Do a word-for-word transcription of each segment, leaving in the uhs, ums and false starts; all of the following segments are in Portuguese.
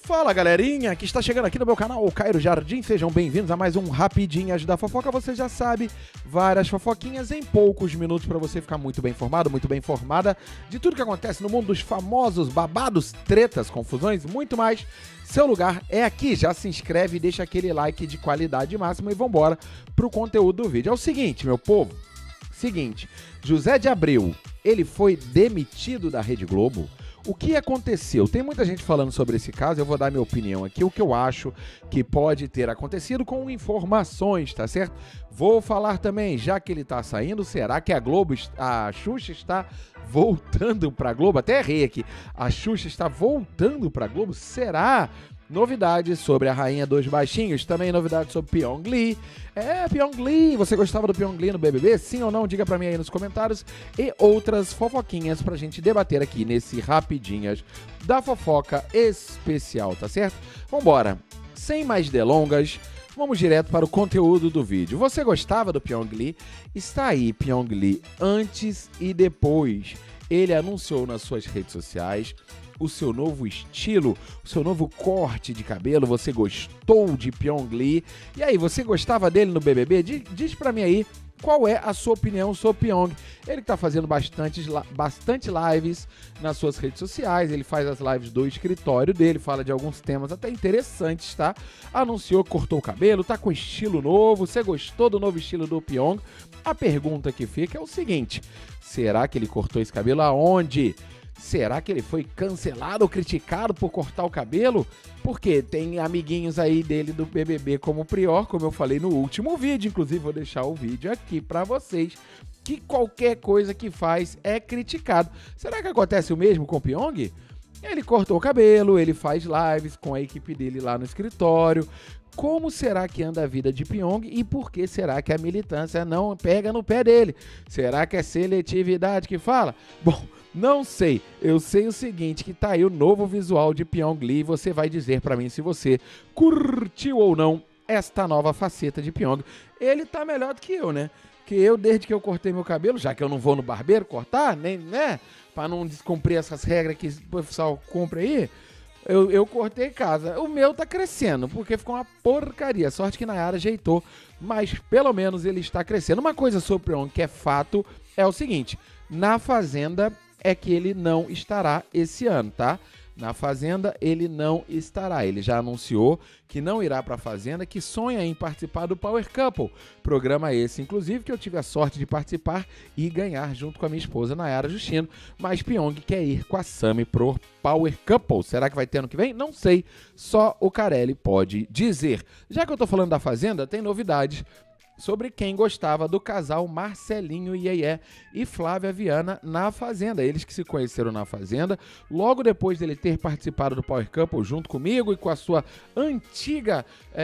Fala galerinha, que está chegando aqui no meu canal, o Cairo Jardim, sejam bem-vindos a mais um Rapidinhas da Fofoca. Você já sabe, várias fofoquinhas em poucos minutos para você ficar muito bem informado, muito bem informada de tudo que acontece no mundo dos famosos babados, tretas, confusões, muito mais. Seu lugar é aqui, já se inscreve e deixa aquele like de qualidade máxima e vambora pro conteúdo do vídeo. É o seguinte, meu povo, seguinte, José de Abreu, ele foi demitido da Rede Globo. O que aconteceu? Tem muita gente falando sobre esse caso, eu vou dar minha opinião aqui, o que eu acho que pode ter acontecido com informações, tá certo? Vou falar também, já que ele tá saindo, será que a Globo, a Xuxa está voltando pra Globo? Até errei aqui, a Xuxa está voltando pra Globo? Será? Novidades sobre a Rainha dos Baixinhos, também novidades sobre Pyong Lee. É, Pyong Lee, você gostava do Pyong Lee no B B B? Sim ou não? Diga pra mim aí nos comentários. E outras fofoquinhas pra gente debater aqui nesse Rapidinhas da Fofoca especial, tá certo? Vambora, sem mais delongas, vamos direto para o conteúdo do vídeo. Você gostava do Pyong Lee? Está aí Pyong Lee antes e depois. Ele anunciou nas suas redes sociais o seu novo estilo, o seu novo corte de cabelo. Você gostou de Pyong Lee? E aí, você gostava dele no B B B? Diz, diz pra mim aí qual é a sua opinião sobre Pyong. Ele tá fazendo bastante, bastante lives nas suas redes sociais, ele faz as lives do escritório dele, fala de alguns temas até interessantes, tá? Anunciou que cortou o cabelo, tá com estilo novo. Você gostou do novo estilo do Pyong? A pergunta que fica é o seguinte: será que ele cortou esse cabelo aonde? Será que ele foi cancelado ou criticado por cortar o cabelo? Porque tem amiguinhos aí dele do B B B como o Prior, como eu falei no último vídeo, inclusive vou deixar o vídeo aqui pra vocês, que qualquer coisa que faz é criticado. Será que acontece o mesmo com o Pyong? Ele cortou o cabelo, ele faz lives com a equipe dele lá no escritório. Como será que anda a vida de Pyong e por que será que a militância não pega no pé dele? Será que é seletividade que fala? Bom, não sei, eu sei o seguinte, que tá aí o novo visual de Pyong Lee, você vai dizer pra mim se você curtiu ou não esta nova faceta de Pyong. Ele tá melhor do que eu, né? Que eu, desde que eu cortei meu cabelo, já que eu não vou no barbeiro cortar, nem, né? Pra não descumprir essas regras que o pessoal compra aí, eu, eu cortei em casa. O meu tá crescendo, porque ficou uma porcaria. Sorte que Nayara ajeitou, mas pelo menos ele está crescendo. Uma coisa sobre o Pyong que é fato é o seguinte: na Fazenda é que ele não estará esse ano, tá? Na Fazenda ele não estará. Ele já anunciou que não irá para a Fazenda, que sonha em participar do Power Couple. Programa esse, inclusive, que eu tive a sorte de participar e ganhar junto com a minha esposa, Nayara Justino. Mas Pyong quer ir com a Sami pro Power Couple. Será que vai ter ano que vem? Não sei. Só o Carelli pode dizer. Já que eu tô falando da Fazenda, tem novidades sobre quem gostava do casal Marcelinho Iê e Flávia Viana na Fazenda. Eles que se conheceram na Fazenda, logo depois dele ter participado do Power Couple junto comigo e com a sua antiga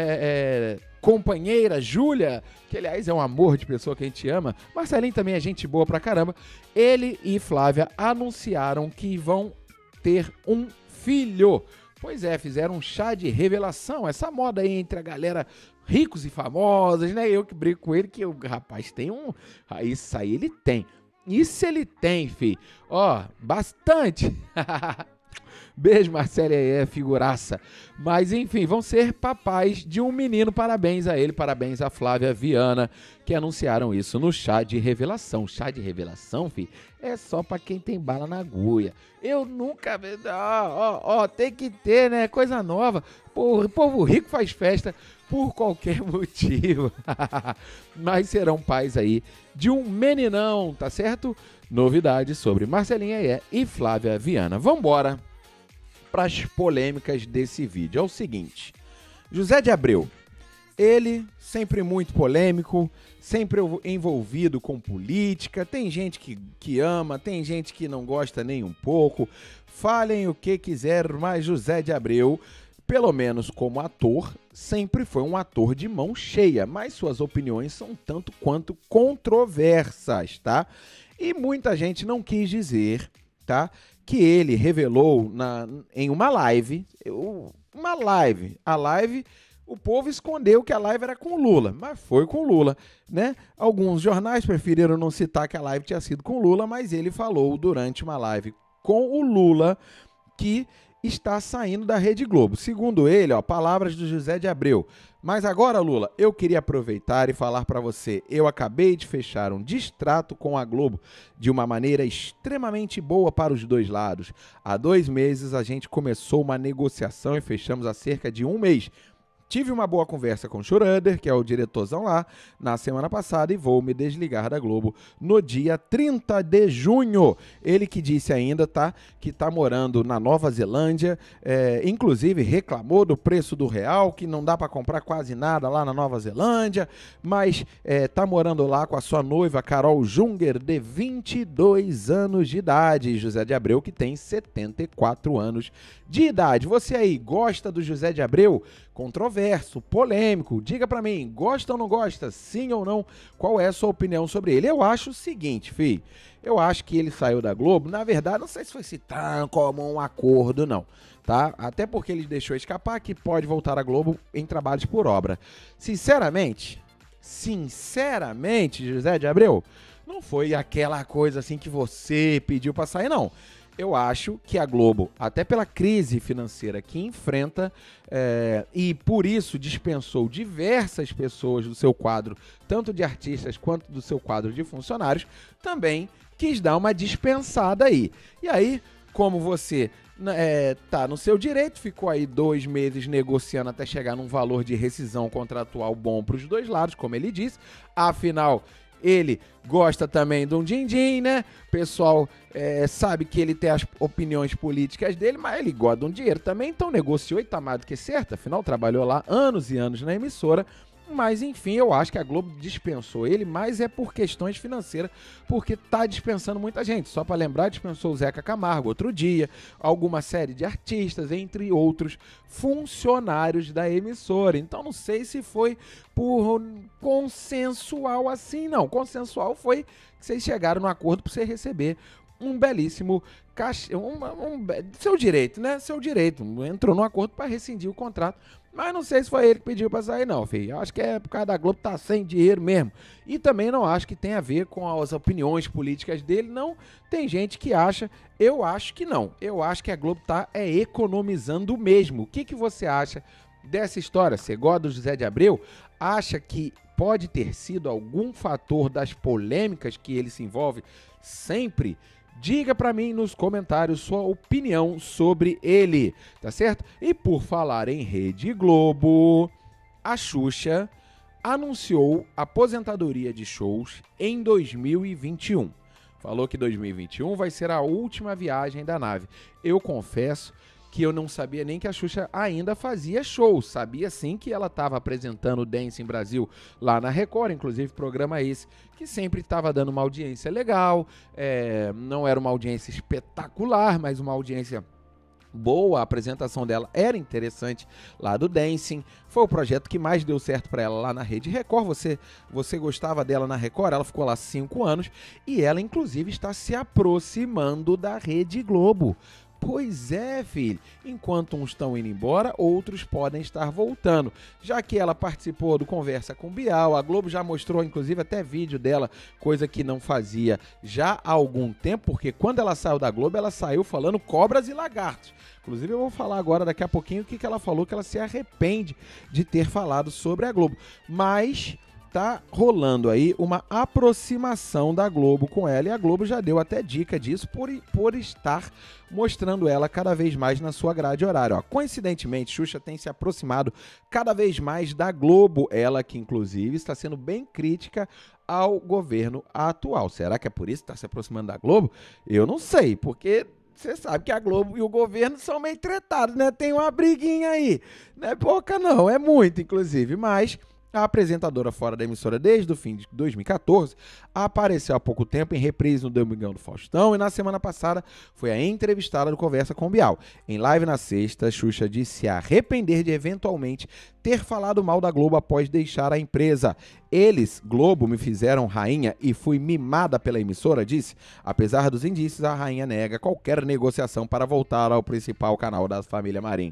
é, é, companheira, Júlia, que aliás é um amor de pessoa que a gente ama. Marcelinho também é gente boa pra caramba. Ele e Flávia anunciaram que vão ter um filho. Pois é, fizeram um chá de revelação, essa moda aí entre a galera ricos e famosos, né? Eu que brigo com ele, que o rapaz tem um... Ah, isso aí ele tem. Isso ele tem, fi. Ó, bastante. Beijo, Marcelo, aí é figuraça. Mas, enfim, vão ser papais de um menino. Parabéns a ele, parabéns a Flávia Viana, que anunciaram isso no chá de revelação. Chá de revelação, fi, é só pra quem tem bala na agulha. Eu nunca... Ó, ó, ó, tem que ter, né? Coisa nova. Pô, o povo rico faz festa por qualquer motivo. Mas serão pais aí de um meninão, tá certo? Novidades sobre Marcelinha Iê e Flávia Viana. Vambora para as polêmicas desse vídeo. É o seguinte: José de Abreu, ele sempre muito polêmico, sempre envolvido com política. Tem gente que, que ama, tem gente que não gosta nem um pouco. Falem o que quiser, mas José de Abreu, pelo menos como ator, sempre foi um ator de mão cheia, mas suas opiniões são tanto quanto controversas, tá? E muita gente não quis dizer, tá, que ele revelou na, em uma live, uma live, a live, o povo escondeu que a live era com Lula, mas foi com Lula, né? Alguns jornais preferiram não citar que a live tinha sido com Lula, mas ele falou durante uma live com o Lula que está saindo da Rede Globo. Segundo ele, ó, palavras do José de Abreu. Mas agora, Lula, eu queria aproveitar e falar para você, eu acabei de fechar um distrato com a Globo de uma maneira extremamente boa para os dois lados. Há dois meses a gente começou uma negociação e fechamos há cerca de um mês. Tive uma boa conversa com o Schroeder, que é o diretorzão lá, na semana passada e vou me desligar da Globo no dia trinta de junho. Ele que disse ainda, tá, que tá morando na Nova Zelândia, é, inclusive reclamou do preço do real, que não dá para comprar quase nada lá na Nova Zelândia, mas é, tá morando lá com a sua noiva Carol Junger, de vinte e dois anos de idade, e José de Abreu, que tem setenta e quatro anos de idade. Você aí gosta do José de Abreu? Controverso, polêmico, diga pra mim, gosta ou não gosta, sim ou não, qual é a sua opinião sobre ele? Eu acho o seguinte, filho, eu acho que ele saiu da Globo, na verdade, não sei se foi tão como um acordo, não, tá? Até porque ele deixou escapar que pode voltar à Globo em trabalhos por obra. Sinceramente, sinceramente, José de Abreu, não foi aquela coisa assim que você pediu pra sair, não. Eu acho que a Globo, até pela crise financeira que enfrenta, é, e por isso dispensou diversas pessoas do seu quadro, tanto de artistas quanto do seu quadro de funcionários, também quis dar uma dispensada aí. E aí, como você é, tá no seu direito, ficou aí dois meses negociando até chegar num valor de rescisão contratual bom para os dois lados, como ele disse, afinal... Ele gosta também de um din-din, né? O pessoal é, sabe que ele tem as opiniões políticas dele, mas ele gosta de um dinheiro também, então negociou e tá mais do que certo. Afinal, trabalhou lá anos e anos na emissora. Mas, enfim, eu acho que a Globo dispensou ele, mas é por questões financeiras, porque tá dispensando muita gente. Só para lembrar, dispensou o Zeca Camargo outro dia, alguma série de artistas, entre outros funcionários da emissora. Então, não sei se foi por consensual assim, não. Consensual foi que vocês chegaram no acordo para você receber um belíssimo cachê, um, um, seu direito, né? Seu direito. Entrou no acordo para rescindir o contrato. Mas não sei se foi ele que pediu pra sair, não, filho. Eu acho que é por causa da Globo tá sem dinheiro mesmo. E também não acho que tem a ver com as opiniões políticas dele, não. Tem gente que acha, eu acho que não. Eu acho que a Globo tá é, economizando mesmo. O que, que você acha dessa história? Você gosta do José de Abreu? Acha que pode ter sido algum fator das polêmicas que ele se envolve sempre? Diga pra mim nos comentários sua opinião sobre ele, tá certo? E por falar em Rede Globo, a Xuxa anunciou aposentadoria de shows em dois mil e vinte e um. Falou que dois mil e vinte e um vai ser a última viagem da nave. Eu confesso que eu não sabia nem que a Xuxa ainda fazia shows. Sabia sim que ela estava apresentando o Dancing Brasil lá na Record, inclusive programa esse, que sempre estava dando uma audiência legal, é, não era uma audiência espetacular, mas uma audiência boa, a apresentação dela era interessante lá do Dancing, foi o projeto que mais deu certo para ela lá na Rede Record. Você, você gostava dela na Record, ela ficou lá cinco anos e ela inclusive está se aproximando da Rede Globo. Pois é, filho. Enquanto uns estão indo embora, outros podem estar voltando. Já que ela participou do Conversa com Bial, a Globo já mostrou, inclusive, até vídeo dela, coisa que não fazia já há algum tempo, porque quando ela saiu da Globo, ela saiu falando cobras e lagartos. Inclusive, eu vou falar agora, daqui a pouquinho, o que, que ela falou, que ela se arrepende de ter falado sobre a Globo. Mas... tá rolando aí uma aproximação da Globo com ela, e a Globo já deu até dica disso por, por estar mostrando ela cada vez mais na sua grade horária. Ó, coincidentemente, Xuxa tem se aproximado cada vez mais da Globo, ela que inclusive está sendo bem crítica ao governo atual. Será que é por isso que está se aproximando da Globo? Eu não sei, porque... você sabe que a Globo e o governo são meio tretados, né? Tem uma briguinha aí. Não é pouca não, é muito, inclusive, mas... a apresentadora fora da emissora desde o fim de dois mil e quatorze apareceu há pouco tempo em reprise no Domingão do Faustão e na semana passada foi a entrevistada do Conversa com Bial. Em live na sexta, Xuxa disse se arrepender de eventualmente ter falado mal da Globo após deixar a empresa. Eles, Globo, me fizeram rainha e fui mimada pela emissora, disse. Apesar dos indícios, a rainha nega qualquer negociação para voltar ao principal canal da família Marim.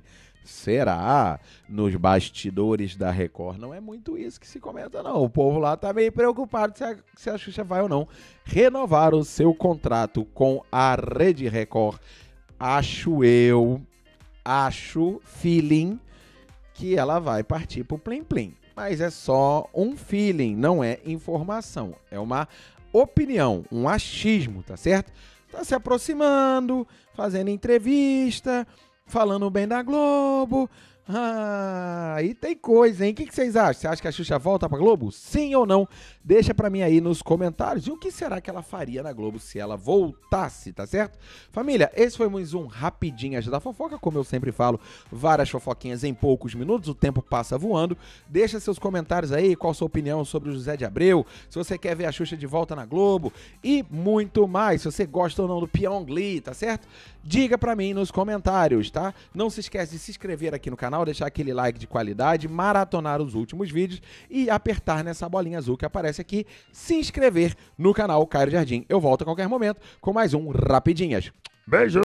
Será? Nos bastidores da Record não é muito isso que se comenta, não. O povo lá tá meio preocupado se a, se a Xuxa vai ou não renovar o seu contrato com a Rede Record. Acho eu, acho, feeling, que ela vai partir pro Plim Plim. Mas é só um feeling, não é informação. É uma opinião, um achismo, tá certo? Tá se aproximando, fazendo entrevista, falando bem da Globo. Ah, aí tem coisa, hein? O que, que vocês acham? Você acha que a Xuxa volta pra Globo? Sim ou não? Deixa pra mim aí nos comentários. E o que será que ela faria na Globo se ela voltasse, tá certo? Família, esse foi mais um Rapidinhas da Fofoca. Como eu sempre falo, várias fofoquinhas em poucos minutos. O tempo passa voando. Deixa seus comentários aí, qual a sua opinião sobre o José de Abreu. Se você quer ver a Xuxa de volta na Globo. E muito mais. Se você gosta ou não do Pyong Lee, tá certo? Diga pra mim nos comentários, tá? Não se esquece de se inscrever aqui no canal, deixar aquele like de qualidade, maratonar os últimos vídeos e apertar nessa bolinha azul que aparece aqui, se inscrever no canal Cairo Jardim. Eu volto a qualquer momento com mais um Rapidinhas. Beijo!